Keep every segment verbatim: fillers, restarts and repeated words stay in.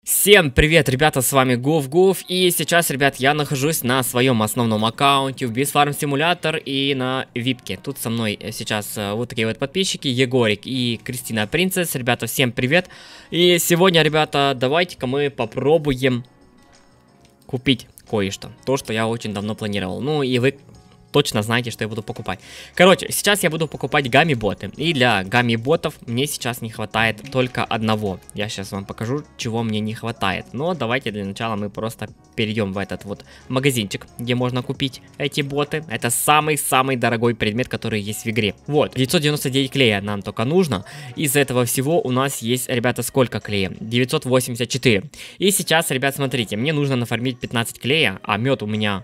Всем привет, ребята, с вами Гуф-Гуф, и сейчас, ребят, я нахожусь на своем основном аккаунте в Бисфарм Симулятор и на випке. Тут со мной сейчас вот такие вот подписчики, Егорик и Кристина Принцесс. Ребята, всем привет. И сегодня, ребята, давайте-ка мы попробуем купить кое-что. То, что я очень давно планировал. Ну и вы точно знаете, что я буду покупать. Короче, сейчас я буду покупать гамми-боты. И для гамми-ботов мне сейчас не хватает только одного. Я сейчас вам покажу, чего мне не хватает. Но давайте для начала мы просто перейдем в этот вот магазинчик, где можно купить эти боты. Это самый-самый дорогой предмет, который есть в игре. Вот, девятьсот девяносто девять клея нам только нужно. Из этого всего у нас есть, ребята, сколько клея? девятьсот восемьдесят четыре. И сейчас, ребят, смотрите, мне нужно нафармить пятнадцать клея, а мед у меня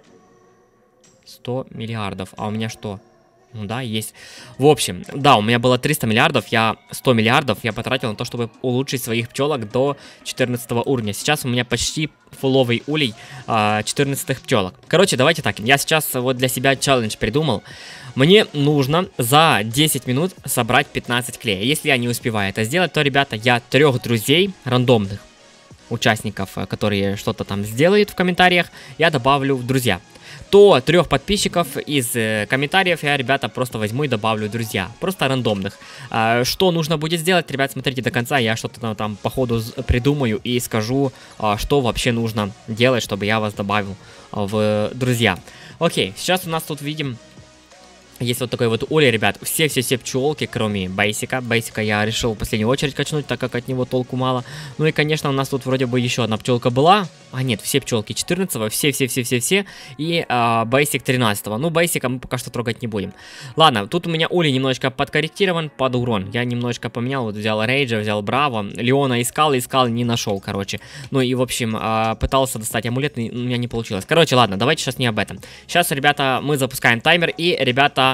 сто миллиардов, а у меня что? Ну да, есть. В общем, да, у меня было триста миллиардов, я сто миллиардов я потратил на то, чтобы улучшить своих пчелок до четырнадцатого уровня. Сейчас у меня почти фуловый улей четырнадцатых пчелок. Короче, давайте так, я сейчас вот для себя челлендж придумал. Мне нужно за десять минут собрать пятнадцать клея. Если я не успеваю это сделать, то, ребята, я трех друзей рандомных участников, которые что-то там сделают в комментариях, я добавлю в друзья. То трех подписчиков из э, комментариев я, ребята, просто возьму и добавлю друзья. Просто рандомных. А, что нужно будет сделать, ребят, смотрите до конца. Я что-то там по ходу придумаю и скажу, а, что вообще нужно делать, чтобы я вас добавил а, в друзья. Окей, сейчас у нас тут видим... Есть вот такой вот улей, ребят, все-все-все пчелки, кроме Бейсика. Бейсика я решил в последнюю очередь качнуть, так как от него толку мало. Ну и, конечно, у нас тут вроде бы еще одна пчелка была. А нет, все пчелки четырнадцатого, все-все-все-все-все. И а, Бейсик тринадцатого. Ну, Бейсика мы пока что трогать не будем. Ладно, тут у меня улей немножечко подкорректирован под урон. Я немножечко поменял, вот взял Рейджа, взял Браво. Леона искал, искал, не нашел, короче. Ну и, в общем, а, пытался достать амулет, но у меня не получилось. Короче, ладно, давайте сейчас не об этом. Сейчас, ребята, мы запускаем таймер и, ребята,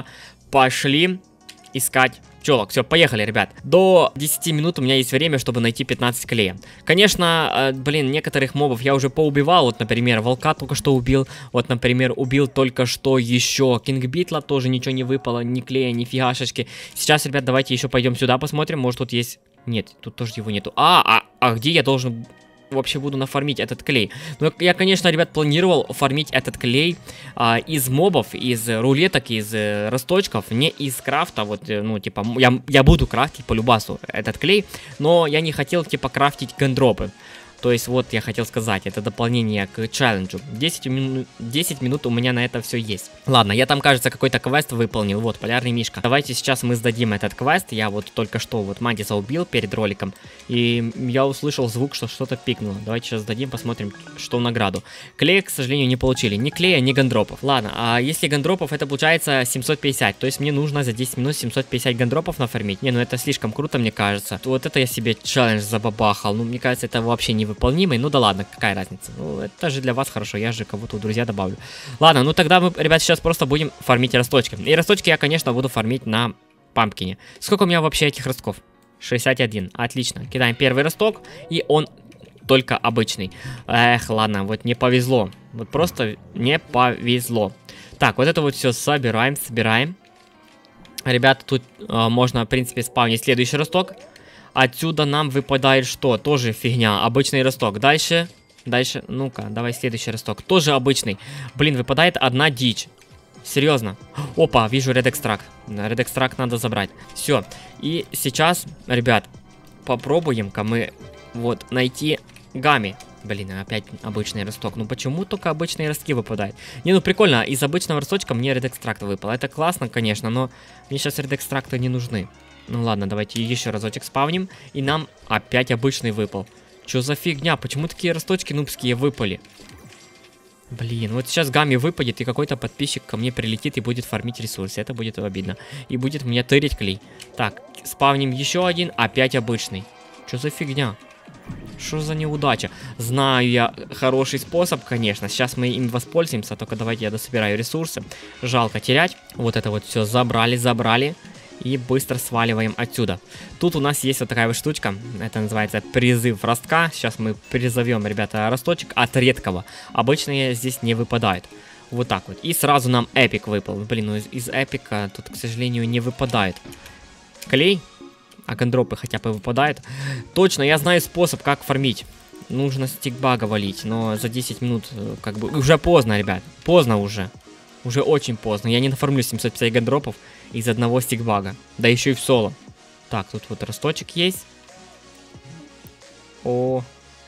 пошли искать пчелок. Все, поехали, ребят. До десяти минут у меня есть время, чтобы найти пятнадцать клея. Конечно, э, блин, некоторых мобов я уже поубивал. Вот, например, волка только что убил. Вот, например, убил только что еще Кингбитла. Тоже ничего не выпало. Ни клея, ни фигашечки. Сейчас, ребят, давайте еще пойдем сюда посмотрим. Может, тут есть... Нет, тут тоже его нету. А, а, а где я должен... вообще буду нафармить этот клей? Ну, я, конечно, ребят, планировал фармить этот клей а, из мобов, из рулеток, из э, росточков, не из крафта. Вот, э, ну, типа, я, я буду крафтить по любасу этот клей, но я не хотел, типа, крафтить гандропы. То есть, вот я хотел сказать, это дополнение к челленджу. десять минут, десять минут у меня на это все есть. Ладно, я там, кажется, какой-то квест выполнил. Вот, полярный мишка. Давайте сейчас мы сдадим этот квест. Я вот только что вот Мантиса убил перед роликом. И я услышал звук, что что-то пикнуло. Давайте сейчас сдадим, посмотрим, что в награду. Клея, к сожалению, не получили. Ни клея, ни гандропов. Ладно, а если гандропов, это получается семьсот пятьдесят. То есть мне нужно за десять минут семьсот пятьдесят гандропов нафармить. Не, ну это слишком круто, мне кажется. Вот это я себе челлендж забабахал. Ну, мне кажется, это вообще не выполнимый. Ну да ладно, какая разница. Ну, это же для вас хорошо, я же кого-то в друзья добавлю. Ладно, ну тогда мы, ребят, сейчас просто будем фармить росточки. И росточки я, конечно, буду фармить на пампкине. Сколько у меня вообще этих ростков? шестьдесят один. Отлично. Кидаем первый росток, и он только обычный. Эх, ладно, вот не повезло. Вот просто не повезло. Так, вот это вот все собираем, собираем. Ребята, тут э, можно, в принципе, спавнить следующий росток. Отсюда нам выпадает что? Тоже фигня. Обычный росток. Дальше. Дальше. Ну-ка, давай следующий росток. Тоже обычный. Блин, выпадает одна дичь. Серьезно. Опа, вижу Red Extract. Red Extract надо забрать. Все. И сейчас, ребят, попробуем-ка мы вот найти гамми. Блин, опять обычный росток. Ну почему только обычные ростки выпадают? Не, ну прикольно. Из обычного росточка мне Red Extract выпал. Это классно, конечно, но мне сейчас Red Extract не нужны. Ну ладно, давайте еще разочек спавним. И нам опять обычный выпал. Что за фигня? Почему такие росточки нубские выпали? Блин, вот сейчас гамми выпадет, и какой-то подписчик ко мне прилетит и будет фармить ресурсы. Это будет обидно. И будет мне тырить клей. Так, спавним еще один, опять обычный. Что за фигня? Что за неудача? Знаю я хороший способ, конечно. Сейчас мы им воспользуемся. Только давайте я дособираю ресурсы. Жалко терять. Вот это вот все забрали, забрали. И быстро сваливаем отсюда. Тут у нас есть вот такая вот штучка. Это называется призыв ростка. Сейчас мы призовем, ребята, росточек от редкого. Обычные здесь не выпадают. Вот так вот. И сразу нам эпик выпал. Блин, ну из, из эпика тут, к сожалению, не выпадает клей. А гандропы хотя бы выпадают. Точно, я знаю способ, как фармить. нужно стикбага валить, но за десять минут, как бы, уже поздно, ребят, поздно уже. Уже очень поздно, я не нафармлю семьсот пятьдесят гандропов из одного стикбага, да еще и в соло. Так, тут вот росточек есть. О,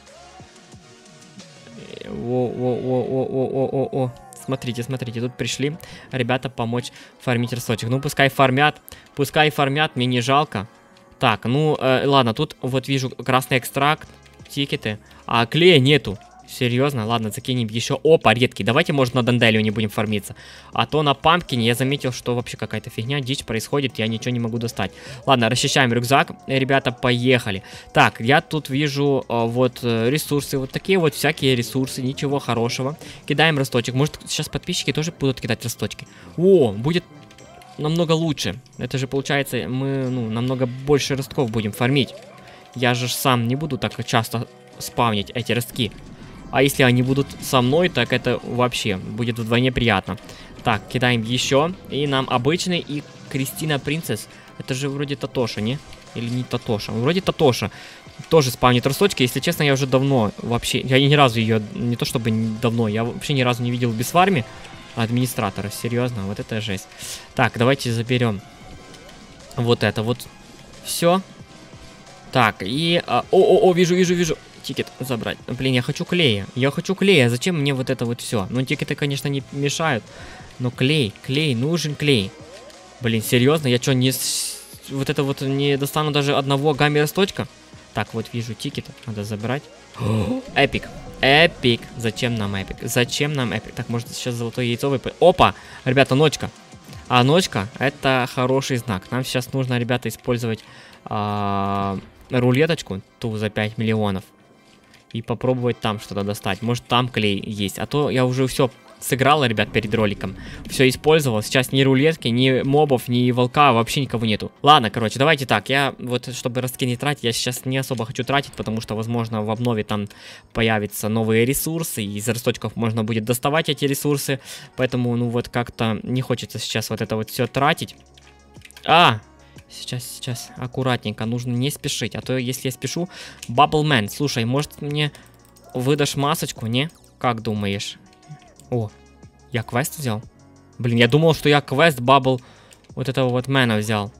О-о-о-о-о-о-о-о. Смотрите, смотрите, тут пришли ребята помочь фармить росточек. Ну, пускай фармят, пускай фармят, мне не жалко. Так, ну, э, ладно, тут вот вижу красный экстракт, тикеты, а клея нету. Серьезно? Ладно, закинем еще. Опа, редкий. Давайте, может, на Данделию не будем фармиться. А то на Пампкине я заметил, что вообще какая-то фигня, дичь происходит, я ничего не могу достать. Ладно, расчищаем рюкзак. Ребята, поехали. Так, я тут вижу а, вот ресурсы, вот такие вот всякие ресурсы, ничего хорошего. Кидаем росточек. Может, сейчас подписчики тоже будут кидать росточки. О, будет намного лучше. Это же, получается, мы, ну, намного больше ростков будем фармить. Я же сам не буду так часто спавнить эти ростки. А если они будут со мной, так это вообще будет вдвойне приятно. Так, кидаем еще. И нам обычный и Кристина Принцесс. Это же вроде Татоша, не? Или не Татоша? Вроде Татоша. Тоже спавнит росточки. Если честно, я уже давно вообще... Я ни разу ее... Не то чтобы давно. Я вообще ни разу не видел без фарми администратора. Серьезно, вот это жесть. Так, давайте заберем вот это вот. Все. Так, и... О-о-о, вижу, вижу, вижу. Тикет забрать. Блин, я хочу клея. Я хочу клея. Зачем мне вот это вот все? Ну, тикеты, конечно, не мешают. Но клей, клей, нужен клей. Блин, серьезно? Я что, не... Вот это вот не достану даже одного гамми росточка? Так, вот вижу тикет. Надо забрать. Эпик. Эпик. Зачем нам эпик? Зачем нам эпик? Так, может, сейчас золотое яйцо выпадет. Опа! Ребята, ночка. А ночка — это хороший знак. Нам сейчас нужно, ребята, использовать а, рулеточку. Ту за пять миллионов. И попробовать там что-то достать. Может, там клей есть. А то я уже все сыграл, ребят, перед роликом. Все использовал. Сейчас ни рулетки, ни мобов, ни волка, вообще никого нету. Ладно, короче, давайте так. Я вот, чтобы ростки не тратить, я сейчас не особо хочу тратить, потому что, возможно, в обнове там появятся новые ресурсы. И из росточков можно будет доставать эти ресурсы. Поэтому, ну вот, как-то не хочется сейчас вот это вот все тратить. А! Сейчас, сейчас, аккуратненько, нужно не спешить, а то если я спешу... Баблмен, слушай, может мне выдашь масочку, не? Как думаешь? О, я квест взял? Блин, я думал, что я квест Бабл вот этого вот мэна взял.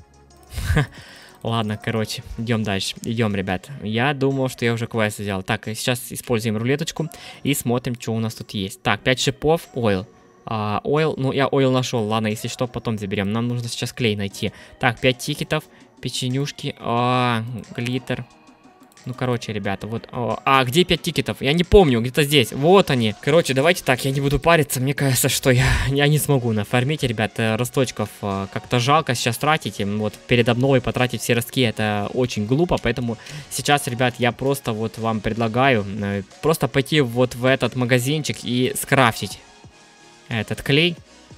Ладно, короче, идем дальше, идем, ребят. Я думал, что я уже квест взял. Так, сейчас используем рулеточку и смотрим, что у нас тут есть. Так, пять шипов, ойл. Uh, ойл, ну я ойл нашел, ладно, если что, потом заберем. Нам нужно сейчас клей найти. Так, пять тикетов, печенюшки, а, глиттер. Ну, короче, ребята, вот. О, а, где пять тикетов? Я не помню, где-то здесь. Вот они. Короче, давайте так, я не буду париться. Мне кажется, что я, я не смогу нафармить, ребята, росточков. Как-то жалко сейчас тратить. Вот перед обновой потратить все ростки, это очень глупо. Поэтому сейчас, ребят, я просто вот вам предлагаю э, просто пойти вот в этот магазинчик и скрафтить этот клей.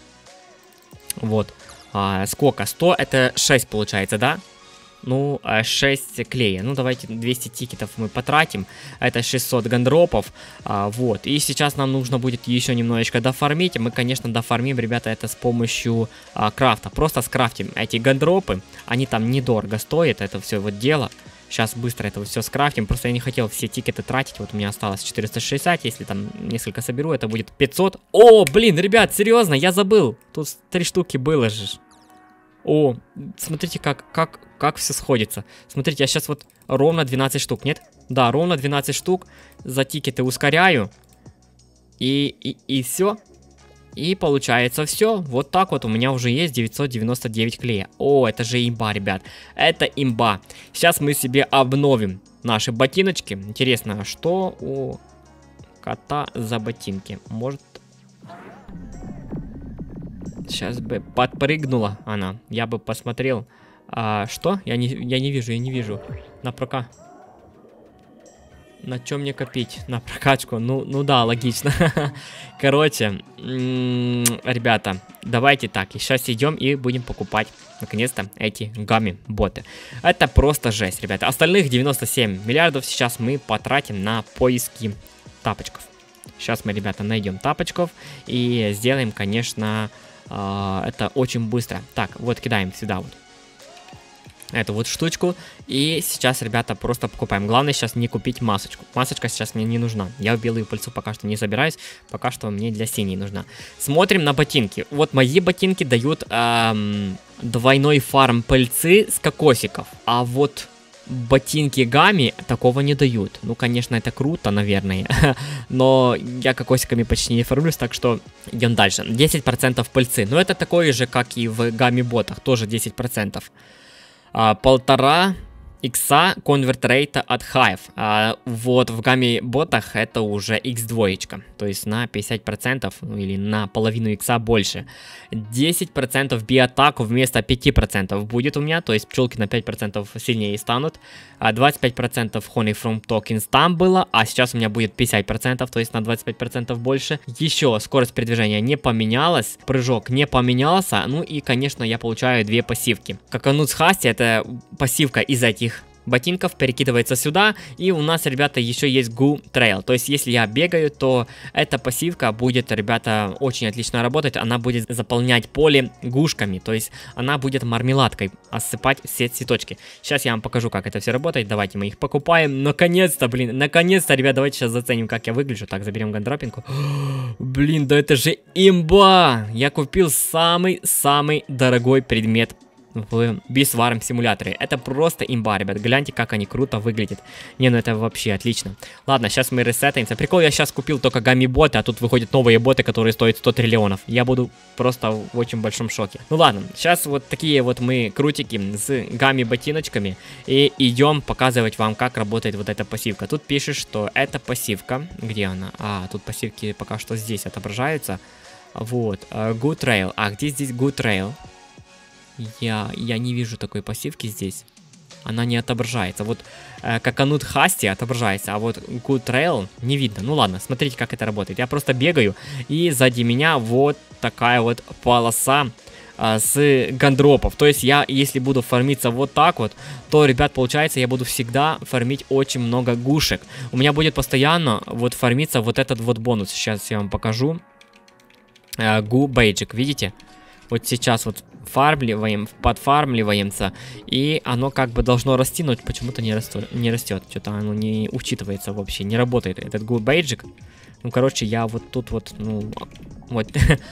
Вот. А, сколько? сто, это шесть получается, да? Ну, шесть клея. Ну, давайте двести тикетов мы потратим. Это шестьсот гандропов. А, вот. И сейчас нам нужно будет еще немножечко дофармить. Мы, конечно, дофармим, ребята, это с помощью а, крафта. Просто скрафтим эти гандропы. Они там недорого стоят. Это все вот дело. Сейчас быстро это все скрафтим. Просто я не хотел все тикеты тратить. Вот у меня осталось четыреста шестьдесят. Если там несколько соберу, это будет пятьсот. О, блин, ребят, серьезно, я забыл. Тут три штуки было же. О, смотрите, как, как, как все сходится. Смотрите, я сейчас вот ровно двенадцать штук, нет? Да, ровно двенадцать штук. За тикеты ускоряю. И, и, и все. И получается все. Вот так вот у меня уже есть девятьсот девяносто девять клея. О, это же имба, ребят. Это имба. Сейчас мы себе обновим наши ботиночки. Интересно, что у кота за ботинки? Может... Сейчас бы подпрыгнула она. Я бы посмотрел. А, что? Я не, я не вижу, я не вижу. На прока. На чем мне копить? На прокачку? Ну, ну да, логично. Короче, ребята, давайте так. Сейчас идем и будем покупать, наконец-то, эти гамми-боты. Это просто жесть, ребята. Остальных девяносто семь миллиардов сейчас мы потратим на поиски тапочков. Сейчас мы, ребята, найдем тапочков и сделаем, конечно... Uh, это очень быстро. Так, вот кидаем сюда вот. эту вот штучку. И сейчас, ребята, просто покупаем. Главное сейчас не купить масочку. Масочка сейчас мне не нужна. Я в белую пыльцу пока что не собираюсь. Пока что мне для синей нужна. Смотрим на ботинки. Вот мои ботинки дают эм, двойной фарм пыльцы с кокосиков. А вот ботинки Гами такого не дают. Ну, конечно, это круто, наверное. Но я кокосиками почти не фармлюсь, так что идем дальше. десять процентов пыльцы. Но это такое же, как и в Гами ботах. Тоже десять процентов. А, полтора икса конверт рейта от Hive. А, вот в Гами ботах это уже икс два. То есть на пятьдесят процентов, ну, или на половину икса больше. десять процентов биатаку вместо пяти процентов будет у меня. То есть пчелки на пять процентов сильнее станут. А двадцать пять процентов Honey from Tokens там было. А сейчас у меня будет пятьдесят процентов. То есть на двадцать пять процентов больше. Еще скорость передвижения не поменялась. Прыжок не поменялся. Ну и, конечно, я получаю две пассивки. Каканут с Хасти — это пассивка из этих ботинков перекидывается сюда, и у нас, ребята, еще есть Goo Trail. То есть, если я бегаю, то эта пассивка будет, ребята, очень отлично работать. Она будет заполнять поле гушками, то есть она будет мармеладкой осыпать все цветочки. Сейчас я вам покажу, как это все работает. Давайте мы их покупаем. Наконец-то, блин, наконец-то, ребят, давайте сейчас заценим, как я выгляжу. Так, заберем гандропинку. Блин, да это же имба! Я купил самый-самый дорогой предмет в Beastfarm симуляторе. Это просто имба, ребят. Гляньте, как они круто выглядят. Не, ну это вообще отлично. Ладно, сейчас мы ресетаемся. Прикол, я сейчас купил только гамми-боты, а тут выходят новые боты, которые стоят сто триллионов. Я буду просто в очень большом шоке. Ну ладно, сейчас вот такие вот мы крутики с гамми-ботиночками. И идем показывать вам, как работает вот эта пассивка. Тут пишет, что эта пассивка... Где она? А, тут пассивки пока что здесь отображаются. Вот. Goo Trail. А где здесь Goo Trail? Я, я не вижу такой пассивки здесь. Она не отображается. Вот э, Каканут Хасти отображается, а вот Goo Trail не видно. Ну ладно, смотрите, как это работает. Я просто бегаю, и сзади меня вот такая вот полоса э, с гандропов. То есть я, если буду фармиться вот так вот, то, ребят, получается, я буду всегда фармить очень много гушек. У меня будет постоянно вот фармиться вот этот вот бонус. Сейчас я вам покажу. Э, Goo Basic, видите? Вот сейчас вот фармливаем, подфармливаемся, и оно как бы должно расти, но почему-то не растет, не растет. Что-то оно не учитывается вообще, не работает этот Goo Basic. Ну, короче, я вот тут вот, ну, вот,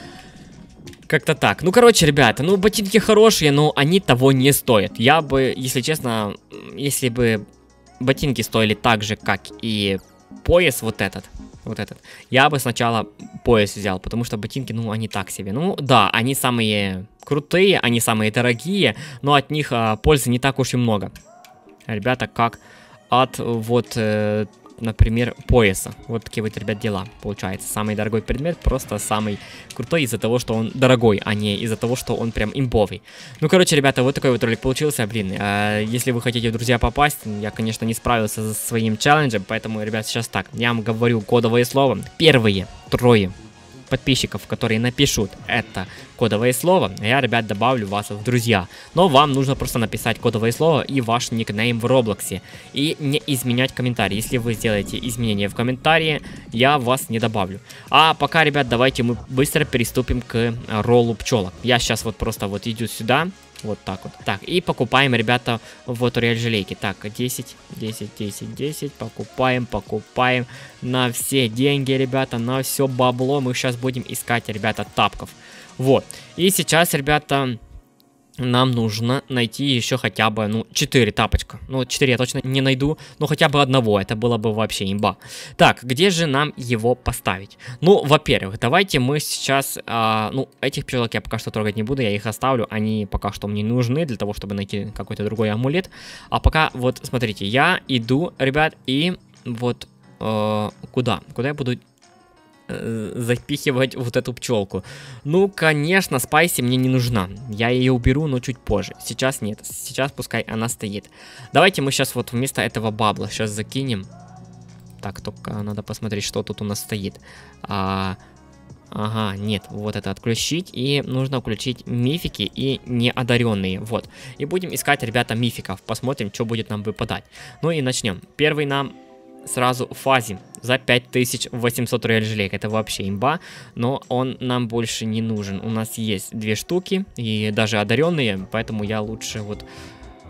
как-то так. Ну, короче, ребята, ну, ботинки хорошие, но они того не стоят. Я бы, если честно, если бы ботинки стоили так же, как и пояс вот этот, вот этот, я бы сначала пояс взял, потому что ботинки, ну, они так себе. Ну, да, они самые крутые, они самые дорогие, но от них а, пользы не так уж и много. Ребята, как от, вот, э, например, пояса. Вот такие вот, ребят, дела. Получается, самый дорогой предмет, просто самый крутой из-за того, что он дорогой, а не из-за того, что он прям имбовый. Ну, короче, ребята, вот такой вот ролик получился. Блин, э, если вы хотите в друзья попасть, я, конечно, не справился со своим челленджем, поэтому, ребят, сейчас так. Я вам говорю кодовое слово. Первые трое подписчиков, которые напишут это кодовое слово, я, ребят, добавлю вас в друзья. Но вам нужно просто написать кодовое слово и ваш никнейм в Роблоксе. И не изменять комментарий. Если вы сделаете изменения в комментарии, я вас не добавлю. А пока, ребят, давайте мы быстро переступим к роллу пчелок. Я сейчас вот просто вот иду сюда. Вот так вот. Так, и покупаем, ребята, вот реаль желейки. Так, десять, десять, десять, десять. Покупаем, покупаем. На все деньги, ребята, на все бабло. Мы сейчас будем искать, ребята, тапков. Вот. И сейчас, ребята, нам нужно найти еще хотя бы, ну, четыре тапочка. Ну, четыре я точно не найду, но хотя бы одного. Это было бы вообще имба. Так, где же нам его поставить? Ну, во-первых, давайте мы сейчас, а, ну, этих пчелок я пока что трогать не буду, я их оставлю. Они пока что мне нужны для того, чтобы найти какой-то другой амулет. А пока, вот, смотрите, я иду, ребят, и вот э, куда? Куда я буду запихивать вот эту пчелку? Ну, конечно, спайси мне не нужна. Я ее уберу, но чуть позже. Сейчас нет. Сейчас пускай она стоит. Давайте мы сейчас вот вместо этого бабла сейчас закинем. Так, только надо посмотреть, что тут у нас стоит. А, ага, нет, вот это отключить. И нужно включить мифики и неодаренные. Вот. И будем искать, ребята, мификов. Посмотрим, что будет нам выпадать. Ну и начнем. Первый нам сразу Фази за пять тысяч восемьсот реаль желейк. Это вообще имба, но он нам больше не нужен. У нас есть две штуки, и даже одаренные, поэтому я лучше вот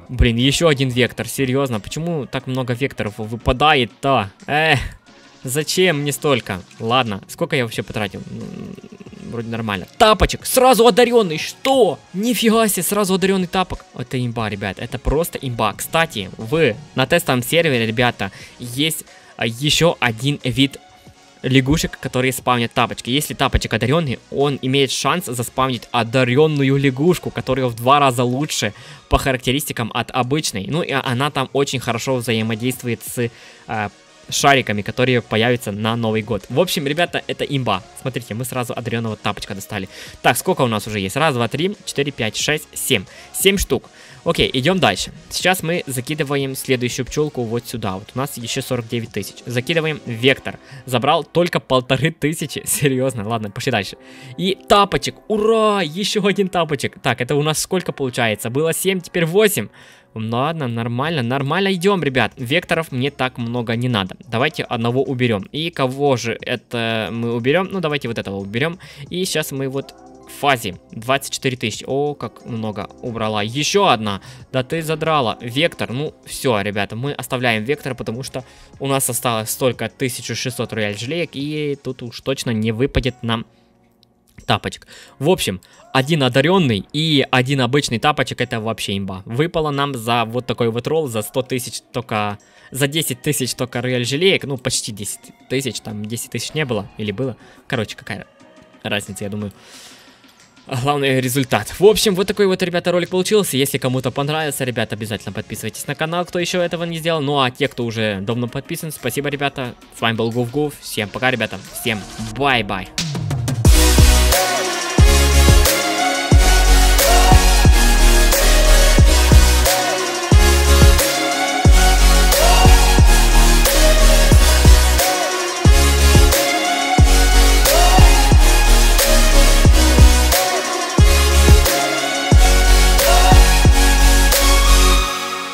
Блин, еще один вектор, серьезно, почему так много векторов выпадает-то? Эх, зачем мне столько? Ладно, сколько я вообще потратил? Вроде нормально. Тапочек, сразу одаренный, что? Нифига себе, сразу одаренный тапок. Это имба, ребят, это просто имба. Кстати, вы на тестовом сервере, ребята, есть еще один вид лягушек, которые спавнят тапочки. Если тапочек одаренный, он имеет шанс заспавнить одаренную лягушку, которая в два раза лучше по характеристикам от обычной. Ну и она там очень хорошо взаимодействует с э, шариками, которые появятся на Новый год. В общем, ребята, это имба. Смотрите, мы сразу одаренного тапочка достали. Так, сколько у нас уже есть? Раз, два, три, четыре, пять, шесть, семь. Семь штук. Окей, идем дальше. Сейчас мы закидываем следующую пчелку вот сюда. Вот у нас еще сорок девять тысяч. Закидываем вектор. Забрал только полторы тысячи. Серьезно, ладно, пошли дальше. И тапочек. Ура! Еще один тапочек. Так, это у нас сколько получается? Было семь, теперь восемь. Ладно, нормально, нормально идем, ребят. Векторов мне так много не надо. Давайте одного уберем. И кого же это мы уберем? Ну, давайте вот этого уберем. И сейчас мы вот... В фазе двадцать четыре тысячи. О, как много убрала. Еще одна. Да ты задрала. Вектор. Ну, все, ребята, мы оставляем вектор, потому что у нас осталось только тысяча шестьсот рояль желеек, и тут уж точно не выпадет нам тапочек. В общем, один одаренный и один обычный тапочек, это вообще имба. Выпало нам за вот такой вот ролл, за сто тысяч только... За десять тысяч только рояль желеек. Ну, почти десять тысяч. Там десять тысяч не было. Или было? Короче, какая разница, я думаю. Главный результат. В общем, вот такой вот, ребята, ролик получился. Если кому-то понравился, ребята, обязательно подписывайтесь на канал, кто еще этого не сделал. Ну, а те, кто уже давно подписан, спасибо, ребята. С вами был Гуф Гуф. Всем пока, ребята. Всем бай-бай.